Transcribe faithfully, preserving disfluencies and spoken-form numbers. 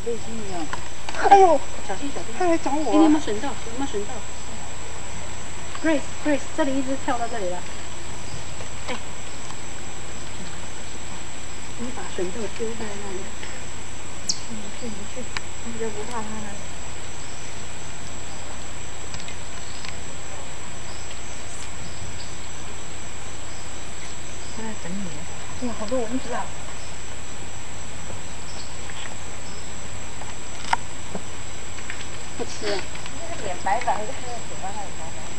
背心一样。 哎呦， 小心小心！ 他来找我。 哎，你有没有绳到？有没有绳到 ？Grace Grace， 这里一只跳到这里了。哎，你把绳头丢在那里。你去你去，你就不怕它了。它在等你。哇，好多蚊子啊！不吃。那个脸白白的，是喜欢它的白白。